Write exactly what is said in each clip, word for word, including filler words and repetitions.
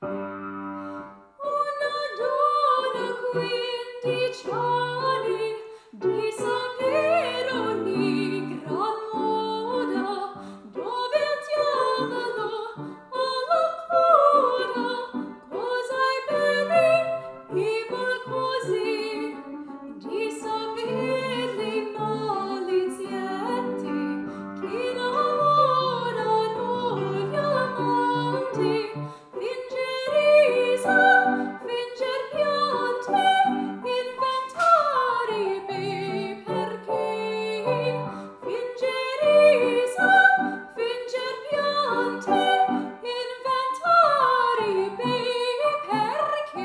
Una donna quindi ciali di sapere ogni gran moda, dove il diavolo alla coda, cosa hai bene i così, di saperli malizietti, chi lavorano gli amanti, finger risa, finger piante, inventare bei perché, finger risa, finger piante, inventare bei perché.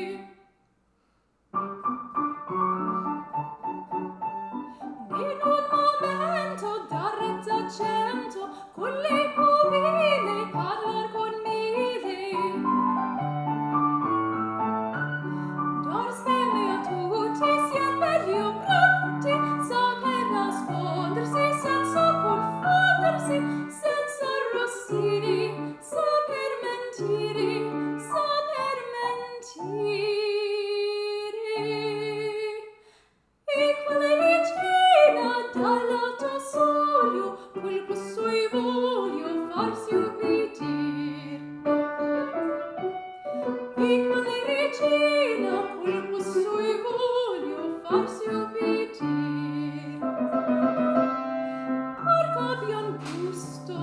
In un momento darre d'accento, con le pupille parlar con mille. Dar speme a tutti, sian belli o brutti, saper nascondersi senza confondersi, senza arrossire, saper mentire, saper mentire. E quale regina dall'alto soglio quel busso e voglio farsi ubbidir. E quale regina quel busso e voglio farsi ubbidir. Porco abbian gusto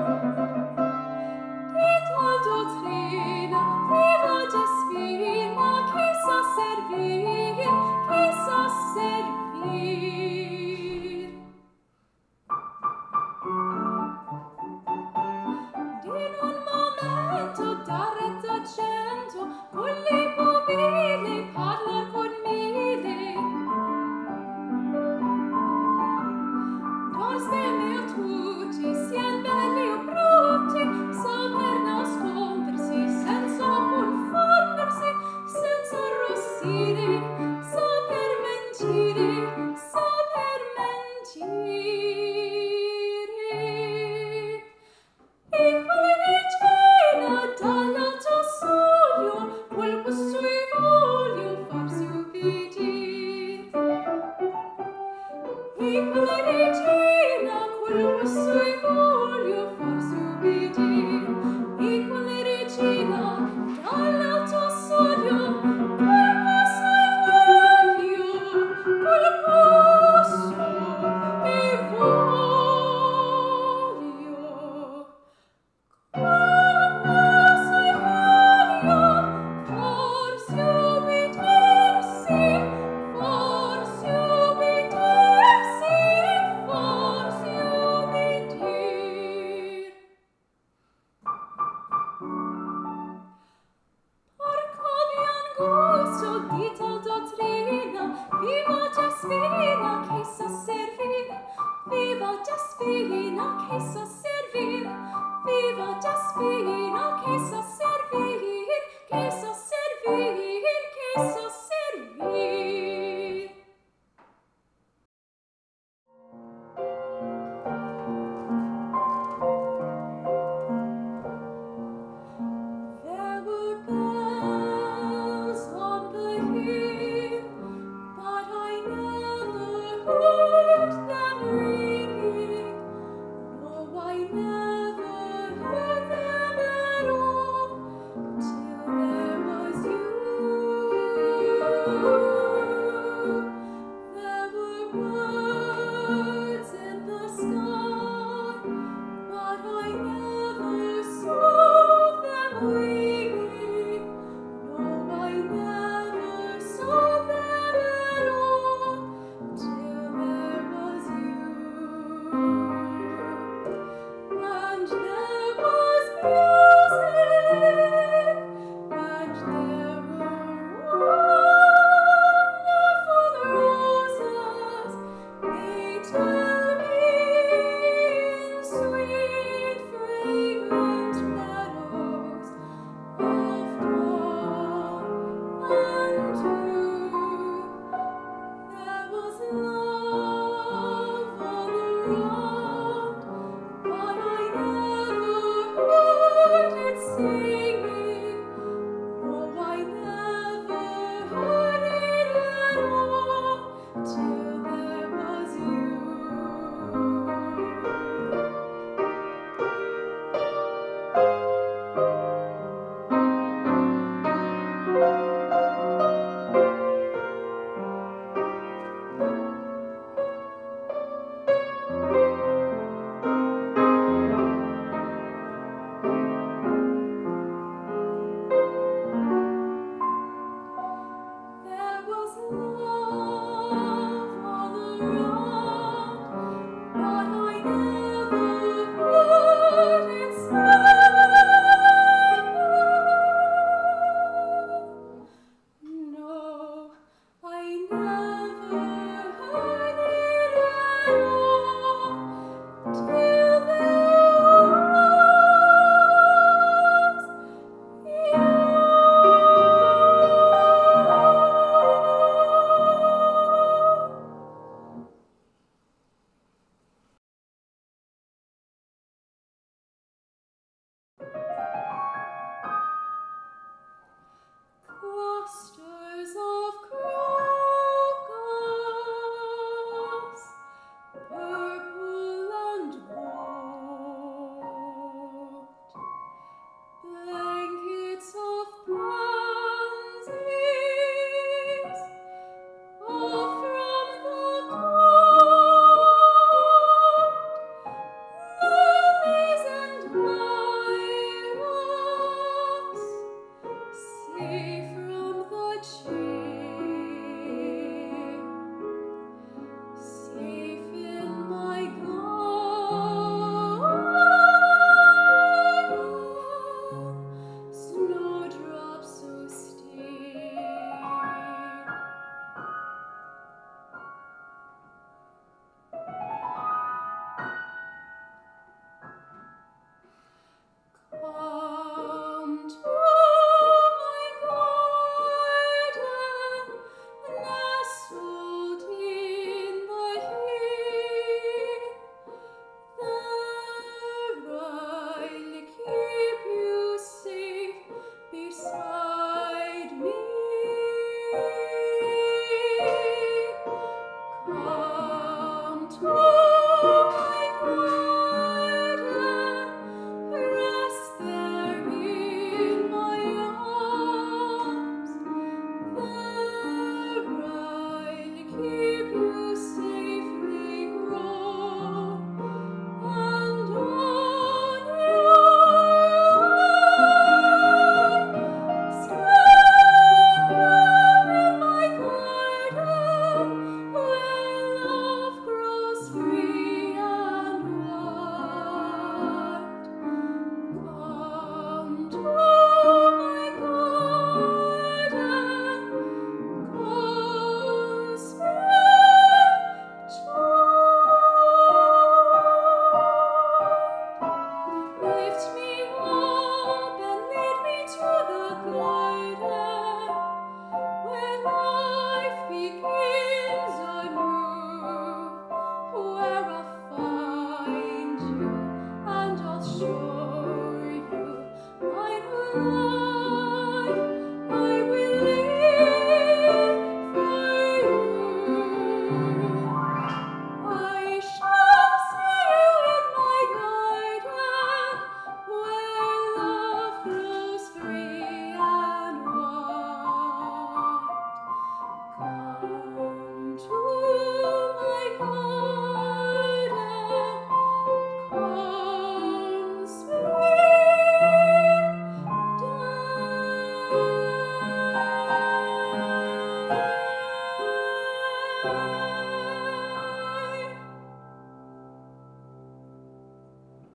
di tal dottrina, viva despina, che sa servir, che sa servir. In un momento darre d'accento, con le pupille parlar con mille. Dar speme a tutti, sian belli o brutti, saper nascondersi senza confondersi, senza arrossire, saper mentire, saper mentire. E quale regina dall'alto soglio quel busso e voglio farsi ubbidir. E quale regina quel busso e voglio farsi ubbidir. E quale regina dall'alto soglio quel busso e voglio, quel busso e voglio. Forse ubbidirsi, forse ubbidirsi, forse ubbidir. Porco abbian gusto di tal dottrina, viva despina che sa servir, viva despina che sa servir, viva despina che sa servir, che sa servir, che sa servir. There were bells on the hill, but I never heard them ringing. No, I never heard them at all, till there was you. There were birds in the sky, but I never saw them wing.